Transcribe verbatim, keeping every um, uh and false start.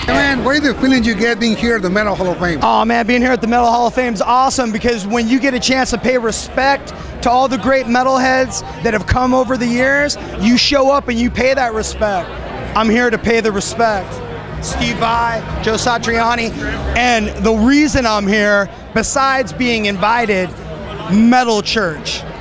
Hey man, what are the feelings you get being here at the Metal Hall of Fame? Oh man, being here at the Metal Hall of Fame is awesome because when you get a chance to pay respect to all the great metalheads that have come over the years, you show up and you pay that respect. I'm here to pay the respect. Steve Vai, Joe Satriani, and the reason I'm here, besides being invited, Metal Church.